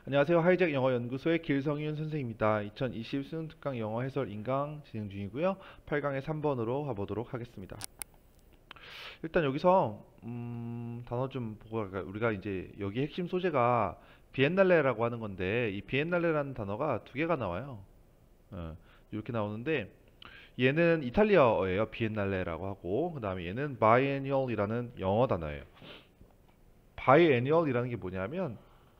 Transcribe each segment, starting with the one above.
안녕하세요. 하이잭 영어연구소의 길성윤 선생입니다. 2020 수능특강 영어 해설 인강 진행 중이고요. 8강의 3번으로 가보도록 하겠습니다. 일단 여기서 단어 좀 보고 갈까요? 우리가 이제 여기 핵심 소재가 비엔날레라고 하는 건데 이 비엔날레라는 단어가 두 개가 나와요. 이렇게 나오는데 얘는 이탈리아어예요. 비엔날레라고 하고 그 다음에 얘는 바이애니얼이라는 영어 단어예요. 바이애니얼이라는 게 뭐냐면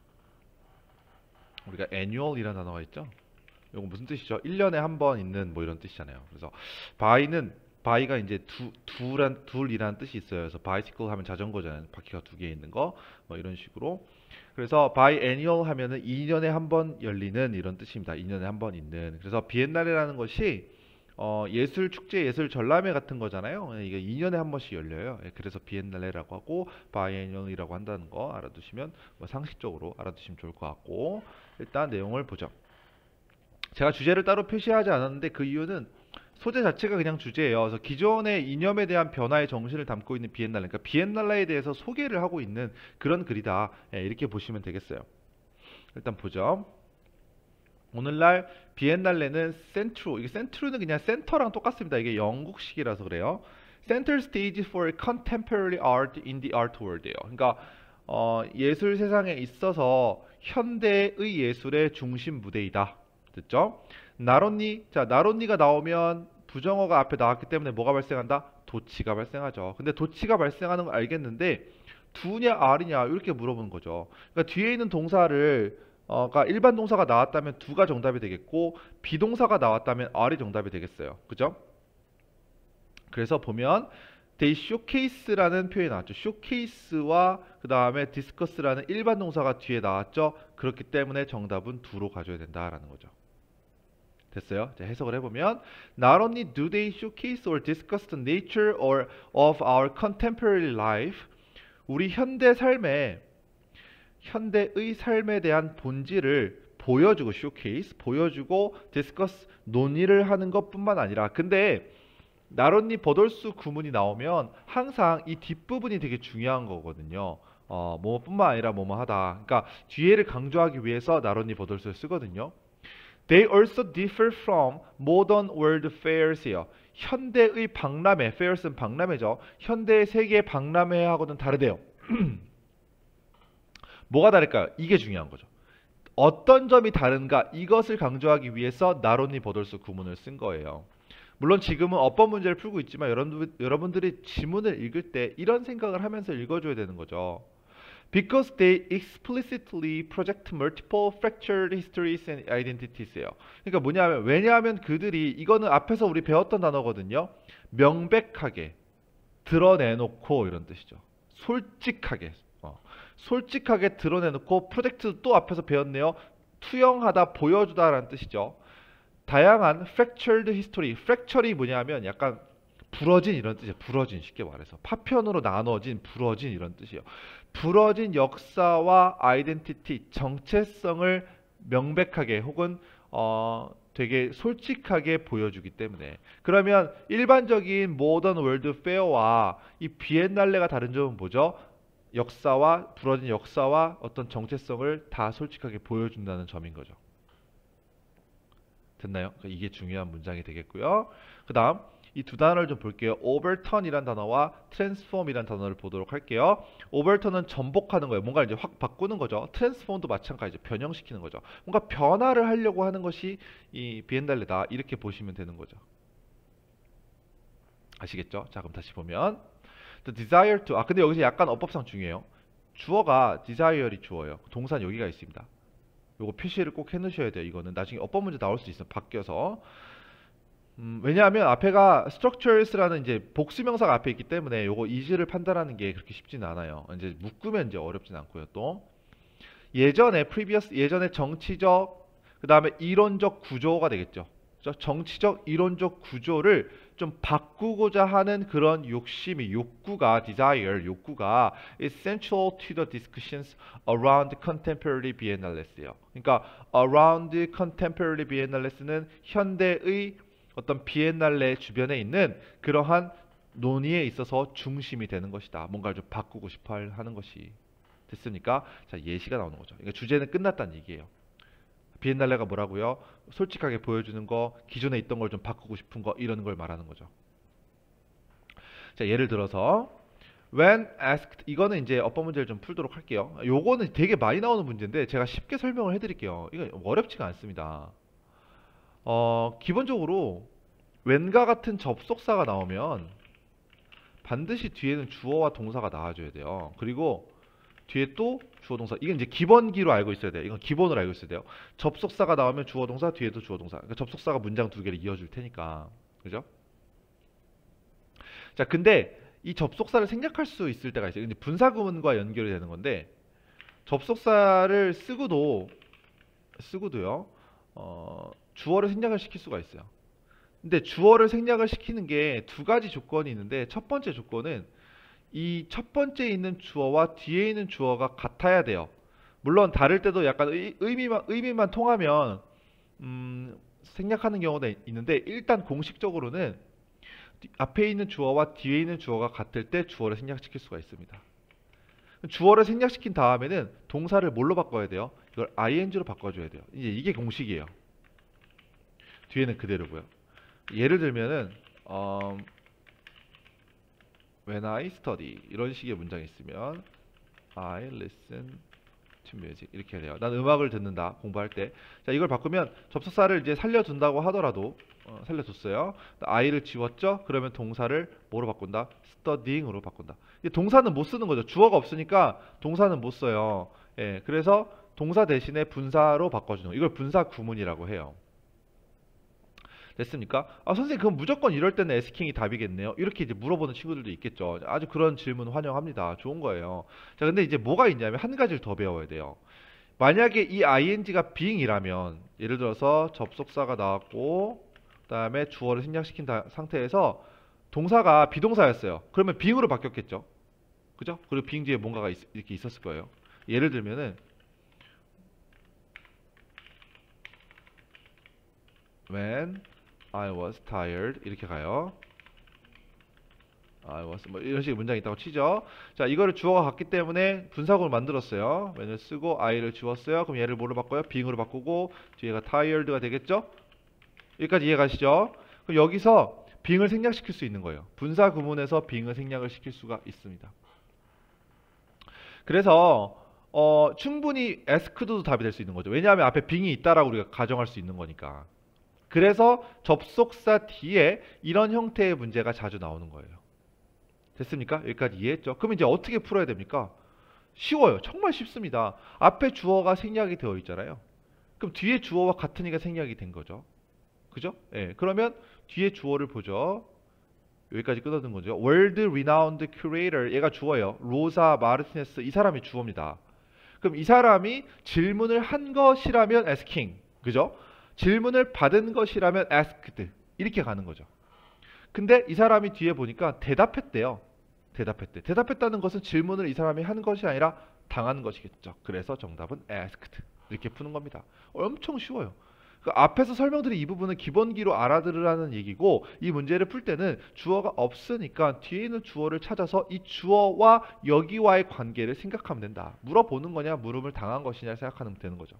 우리가 annual이라는 단어가 있죠. 이거 무슨 뜻이죠? 1년에 한 번 있는 뭐 이런 뜻이잖아요. 그래서 바이가 이제 둘이라는 뜻이 있어요. 그래서 bicycle 하면 자전거잖아요. 바퀴가 두 개 있는 거. 뭐 이런 식으로. 그래서 biennial 하면은 2년에 한 번 열리는 이런 뜻입니다. 2년에 한 번 있는. 그래서 비엔날레라는 것이 예술 축제, 예술 전람회 같은 거잖아요. 이게 2년에 한 번씩 열려요. 그래서 비엔날레라고 하고 바이애니얼이라고 한다는 거 알아두시면 뭐 상식적으로 알아두시면 좋을 것 같고 일단 내용을 보죠. 제가 주제를 따로 표시하지 않았는데 그 이유는 소재 자체가 그냥 주제예요. 그래서 기존의 이념에 대한 변화의 정신을 담고 있는 비엔날레, 그러니까 비엔날레에 대해서 소개를 하고 있는 그런 글이다. 이렇게 보시면 되겠어요. 일단 보죠. 오늘날 비엔날레는 이게 센트루는 그냥 센터랑 똑같습니다. 이게 영국식이라서 그래요. Center Stage for Contemporary Art in the Art World예요. 그러니까 예술 세상에 있어서 현대의 예술의 중심 무대이다. 됐죠? 나론니, 자 나론니가 나오면 부정어가 앞에 나왔기 때문에 뭐가 발생한다? 도치가 발생하죠. 근데 도치가 발생하는 걸 알겠는데 두냐 알이냐 이렇게 물어보는 거죠. 그러니까 뒤에 있는 동사를 그러니까 일반 동사가 나왔다면 두가 정답이 되겠고 비동사가 나왔다면 R이 정답이 되겠어요. 그죠? 그래서 보면 they showcase라는 표현이 나왔죠. showcase와 그 다음에 discuss라는 일반 동사가 뒤에 나왔죠. 그렇기 때문에 정답은 두로 가져야 된다라는 거죠. 됐어요? 자, 해석을 해보면 Not only do they showcase or discuss the nature of our contemporary life 우리 현대의 삶에 대한 본질을 보여주고 showcase, 보여주고 discuss, 논의를 하는 것뿐만 아니라 근데 나론니 버돌수 구문이 나오면 항상 이 뒷부분이 되게 중요한 거거든요. 뭐뿐만 아니라 뭐뭐 하다. 그러니까 뒤에를 강조하기 위해서 나론니 버돌수를 쓰거든요. They also differ from modern world fairs요. 현대의 박람회, fairs는 박람회죠. 현대의 세계 박람회하고는 다르대요. 뭐가 다를까요? 이게 중요한 거죠. 어떤 점이 다른가 이것을 강조하기 위해서 나론니 버돌수 구문을 쓴 거예요. 물론 지금은 어법 문제를 풀고 있지만 여러분들이 지문을 읽을 때 이런 생각을 하면서 읽어줘야 되는 거죠. Because they explicitly project multiple fractured histories and identities예요. 그러니까 뭐냐면 왜냐하면 그들이 이거는 앞에서 우리 배웠던 단어거든요. 명백하게 드러내놓고 이런 뜻이죠. 솔직하게 솔직하게 드러내놓고 프로젝트 또 앞에서 배웠네요. 투영하다 보여주다라는 뜻이죠. 다양한 fractured history, fracture이 뭐냐면 약간 부러진 이런 뜻이에요. 부러진 쉽게 말해서 파편으로 나눠진 부러진 이런 뜻이에요. 부러진 역사와 아이덴티티, 정체성을 명백하게 혹은 되게 솔직하게 보여주기 때문에 그러면 일반적인 모던 월드 페어와 이 비엔날레가 다른 점은 뭐죠? 역사와 부러진 역사와 어떤 정체성을 다 솔직하게 보여준다는 점인 거죠. 됐나요? 이게 중요한 문장이 되겠고요. 그 다음 이 두 단어를 좀 볼게요. overturn이란 단어와 transform이란 단어를 보도록 할게요. overturn은 전복하는 거예요. 뭔가 이제 확 바꾸는 거죠. transform도 마찬가지죠. 변형시키는 거죠. 뭔가 변화를 하려고 하는 것이 이 비엔달레다. 이렇게 보시면 되는 거죠. 아시겠죠? 자, 그럼 다시 보면 the desire to 근데 여기서 약간 어법상 중요해요. 주어가 desire이 주어예요. 동사는 여기가 있습니다. 요거 표시를 꼭 해놓으셔야 돼요. 이거는 나중에 어법 문제 나올 수 있어요. 바뀌어서. 왜냐하면 앞에가 structures라는 이제 복수명사가 앞에 있기 때문에 요거 is를 판단하는 게 그렇게 쉽지는 않아요. 이제 묶으면 이제 어렵진 않고요. 또 예전에 정치적 그 다음에 이론적 구조가 되겠죠. 정치적 이론적 구조를 좀 바꾸고자 하는 그런 욕구가 desire, 욕구가 is central to the discussions around contemporary biennales예요. 그러니까 around contemporary biennales는 현대의 어떤 비엔날레 주변에 있는 그러한 논의에 있어서 중심이 되는 것이다. 뭔가를 좀 바꾸고 싶어 하는 것이 됐습니까? 자, 예시가 나오는 거죠. 그러니까 주제는 끝났다는 얘기예요. 비엔날레가 뭐라고요? 솔직하게 보여주는 거, 기존에 있던 걸 좀 바꾸고 싶은 거, 이런 걸 말하는 거죠. 자, 예를 들어서 when asked, 이거는 이제 어법 문제를 좀 풀도록 할게요. 요거는 되게 많이 나오는 문제인데 제가 쉽게 설명을 해드릴게요. 이거 어렵지가 않습니다. 기본적으로 when과 같은 접속사가 나오면 반드시 뒤에는 주어와 동사가 나와줘야 돼요. 그리고 뒤에 또 주어 동사. 이건 이제 기본기로 알고 있어야 돼요. 이건 기본으로 알고 있어야 돼요. 접속사가 나오면 주어 동사, 뒤에도 주어 동사. 그러니까 접속사가 문장 두 개를 이어줄 테니까. 그죠? 자, 근데 이 접속사를 생략할 수 있을 때가 있어요. 근데 분사구문과 연결이 되는 건데 접속사를 쓰고도요. 주어를 생략을 시킬 수가 있어요. 근데 주어를 생략을 시키는 게 두 가지 조건이 있는데 첫 번째 조건은 이 첫 번째 있는 주어와 뒤에 있는 주어가 같아야 돼요. 물론 다를 때도 약간 의미만 통하면 생략하는 경우도 있는데 일단 공식적으로는 앞에 있는 주어와 뒤에 있는 주어가 같을 때 주어를 생략시킬 수가 있습니다. 주어를 생략시킨 다음에는 동사를 뭘로 바꿔야 돼요? 이걸 ing로 바꿔줘야 돼요. 이제 이게 공식이에요. 뒤에는 그대로고요. 예를 들면은 when I study 이런 식의 문장이 있으면 I listen to music 이렇게 해야 돼요. 난 음악을 듣는다 공부할 때. 자, 이걸 바꾸면 접속사를 이제 살려둔다고 하더라도 살려뒀어요. I를 지웠죠? 그러면 동사를 뭐로 바꾼다? studying으로 바꾼다. 동사는 못 쓰는 거죠. 주어가 없으니까 동사는 못 써요. 예, 그래서 동사 대신에 분사로 바꿔주는 거. 이걸 분사 구문이라고 해요. 됐습니까? 선생님 그럼 무조건 이럴 때는 asking 이 답이겠네요. 이렇게 이제 물어보는 친구들도 있겠죠. 아주 그런 질문 환영합니다. 좋은 거예요. 자, 근데 이제 뭐가 있냐면 한 가지를 더 배워야 돼요. 만약에 이 ing가 being이라면 예를 들어서 접속사가 나왔고 그다음에 주어를 생략시킨 상태에서 동사가 비동사였어요. 그러면 being으로 바뀌었겠죠. 그죠? 그리고 being 뒤에 뭔가가 이렇게 있었을 거예요. 예를 들면은 when I was tired 이렇게 가요. I was 뭐 이런 식의 문장이 있다고 치죠. 자, 이거를 주어가 같기 때문에 분사구를 만들었어요. when을 쓰고 I를 지웠어요. 그럼 얘를 뭐로 바꿔요? being으로 바꾸고 뒤에가 tired가 되겠죠? 여기까지 이해가시죠? 그럼 여기서 being을 생략시킬 수 있는 거예요. 분사 구문에서 being을 생략을 시킬 수가 있습니다. 그래서 충분히 asked도 답이 될 수 있는 거죠. 왜냐하면 앞에 being이 있다라고 우리가 가정할 수 있는 거니까. 그래서 접속사 뒤에 이런 형태의 문제가 자주 나오는 거예요. 됐습니까? 여기까지 이해했죠? 그럼 이제 어떻게 풀어야 됩니까? 쉬워요. 정말 쉽습니다. 앞에 주어가 생략이 되어 있잖아요. 그럼 뒤에 주어와 같으니까 생략이 된 거죠. 그죠? 예. 그러면 뒤에 주어를 보죠. 여기까지 끊어든 거죠. World Renowned Curator 얘가 주어예요. 로사 마르티네스 이 사람이 주어입니다. 그럼 이 사람이 질문을 한 것이라면 asking. 그죠? 질문을 받은 것이라면 asked 이렇게 가는 거죠. 근데 이 사람이 뒤에 보니까 대답했대요. 대답했대. 대답했다는 것은 질문을 이 사람이 한 것이 아니라 당한 것이겠죠. 그래서 정답은 asked 이렇게 푸는 겁니다. 엄청 쉬워요. 그 앞에서 설명드린 이 부분은 기본기로 알아들으라는 얘기고 이 문제를 풀 때는 주어가 없으니까 뒤에 있는 주어를 찾아서 이 주어와 여기와의 관계를 생각하면 된다. 물어보는 거냐 물음을 당한 것이냐 생각하면 되는 거죠.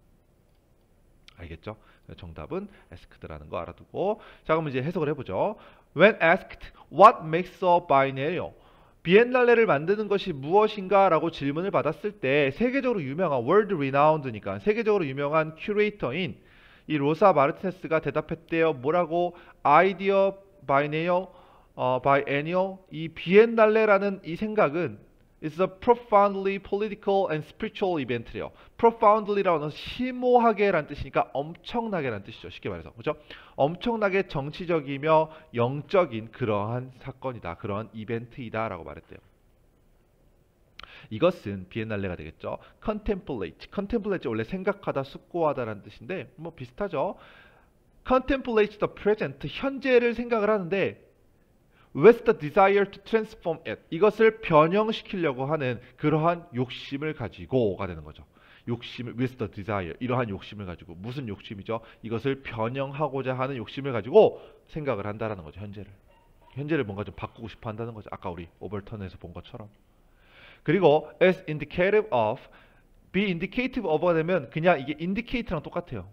알겠죠? 정답은 asked라는 거 알아두고 자 그럼 이제 해석을 해보죠. When asked what makes a biennial 비엔날레를 만드는 것이 무엇인가 라고 질문을 받았을 때 세계적으로 유명한 world renowned니까 세계적으로 유명한 큐레이터인 이 로사 마르티네스가 대답했대요. 뭐라고? idea biennial biennial 이 비엔날레라는 이 생각은 It's a profoundly political and spiritual event래요. profoundly라는 심오하게란 뜻이니까 엄청나게란 뜻이죠. 쉽게 말해서. 그렇죠? 엄청나게 정치적이며 영적인 그러한 사건이다. 그러한 이벤트이다 라고 말했대요. 이것은 비엔날레가 되겠죠. contemplate 원래 생각하다, 숙고하다라는 뜻인데 뭐 비슷하죠. contemplate the present 현재를 생각을 하는데 with the desire to transform it 이것을 변형시키려고 하는 그러한 욕심을 가지고가 되는 거죠. 욕심을 with the desire 이러한 욕심을 가지고 무슨 욕심이죠? 이것을 변형하고자 하는 욕심을 가지고 생각을 한다라는 거죠. 현재를 뭔가 좀 바꾸고 싶어 한다는 거죠. 아까 우리 오버턴에서 본 것처럼. 그리고 as indicative of, be indicative of가 되면 그냥 이게 indicate랑 똑같아요.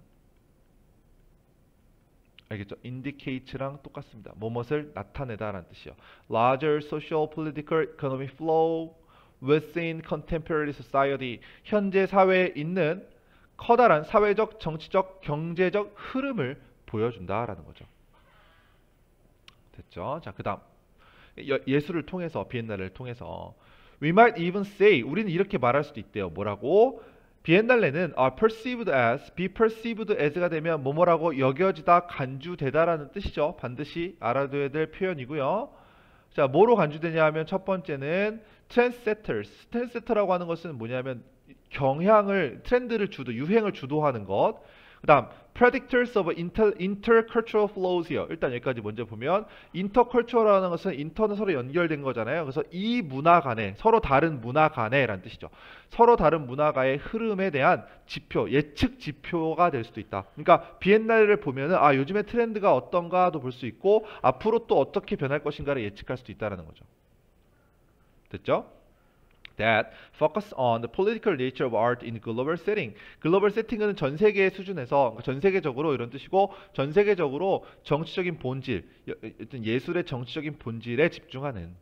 알겠죠? indicate랑 똑같습니다. 무엇을 나타내다라는 뜻이요. larger social, political, economic flow within contemporary society. 현재 사회에 있는 커다란 사회적, 정치적, 경제적 흐름을 보여준다라는 거죠. 됐죠? 자, 그다음 예술을 통해서, 비엔날레를 통해서 we might even say, 우리는 이렇게 말할 수도 있대요. 뭐라고? 비엔날레는 perceived as, be perceived as가 되면 뭐뭐라고 여겨지다, 간주되다라는 뜻이죠. 반드시 알아둬야 될 표현이고요. 자, 뭐로 간주되냐 하면 첫 번째는 trendsetters. trendsetter라고 하는 것은 뭐냐면 경향을, 트렌드를 유행을 주도하는 것. 그 다음 predictors of intercultural flows요. 일단 여기까지 먼저 보면 intercultural라는 것은 인터는 서로 연결된 거잖아요. 그래서 이 문화 간에, 서로 다른 문화 간에 라는 뜻이죠. 서로 다른 문화가의 흐름에 대한 지표, 예측 지표가 될 수도 있다. 그러니까 비엔날레를 보면은 요즘에 트렌드가 어떤가도 볼 수 있고 앞으로 또 어떻게 변할 것인가를 예측할 수도 있다는 거죠. 됐죠? That focus on the political nature of art in global setting. 글로벌 세팅은 전 세계 수준에서, 전 세계적으로 이런 뜻이고, 전 세계적으로 정치적인 본질, 예술의 정치적인 본질에 집중하는.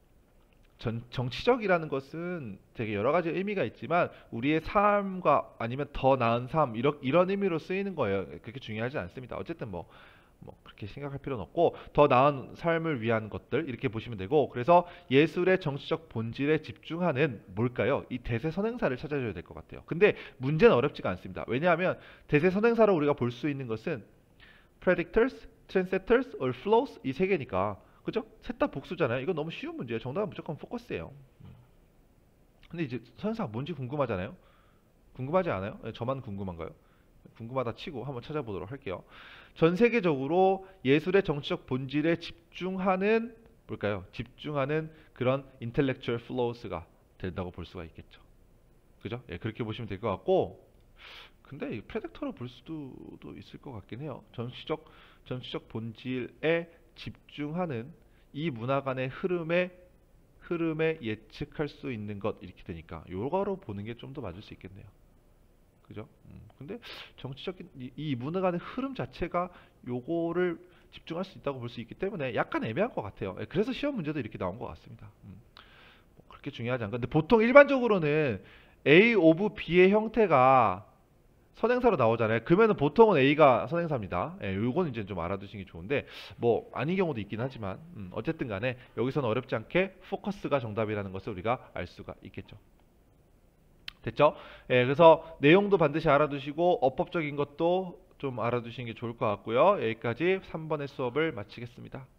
정치적이라는 것은 되게 여러 가지 의미가 있지만 우리의 삶과 아니면 더 나은 삶, 이런 의미로 쓰이는 거예요. 그렇게 중요하지 않습니다. 어쨌든 뭐 그렇게 생각할 필요는 없고, 더 나은 삶을 위한 것들 이렇게 보시면 되고, 그래서 예술의 정치적 본질에 집중하는 뭘까요? 이 대세선행사를 찾아줘야 될 것 같아요. 근데 문제는 어렵지가 않습니다. 왜냐하면 대세선행사로 우리가 볼 수 있는 것은 predictors, trendsetters, or flows 이 세 개니까, 그죠? 셋 다 복수잖아요. 이건 너무 쉬운 문제예요. 정답은 무조건 포커스예요. 근데 이제 선행사가 뭔지 궁금하잖아요. 궁금하지 않아요? 저만 궁금한가요? 궁금하다 치고 한번 찾아보도록 할게요. 전 세계적으로 예술의 정치적 본질에 집중하는 뭘까요? 집중하는 그런 intellectual flows가 된다고 볼 수가 있겠죠. 그죠? 예, 그렇게 보시면 될 것 같고, 근데 이 프레덱터로 볼 수도 있을 것 같긴 해요. 정치적 본질에 집중하는 이 문화 간의 흐름에 예측할 수 있는 것 이렇게 되니까 요거로 보는 게 좀 더 맞을 수 있겠네요. 그죠? 근데 정치적인 이 문화 간의 흐름 자체가 요거를 집중할 수 있다고 볼 수 있기 때문에 약간 애매한 것 같아요. 예, 그래서 시험 문제도 이렇게 나온 것 같습니다. 뭐 그렇게 중요하지 않고, 근데 보통 일반적으로는 A 오브 B의 형태가 선행사로 나오잖아요. 그러면은 보통은 A가 선행사입니다. 예, 요거는 이제 좀 알아두시는 게 좋은데, 뭐 아닌 경우도 있긴 하지만 어쨌든 간에 여기서는 어렵지 않게 포커스가 정답이라는 것을 우리가 알 수가 있겠죠. 됐죠? 예, 그래서 내용도 반드시 알아두시고 어법적인 것도 좀 알아두시는 게 좋을 것 같고요. 여기까지 3번의 수업을 마치겠습니다.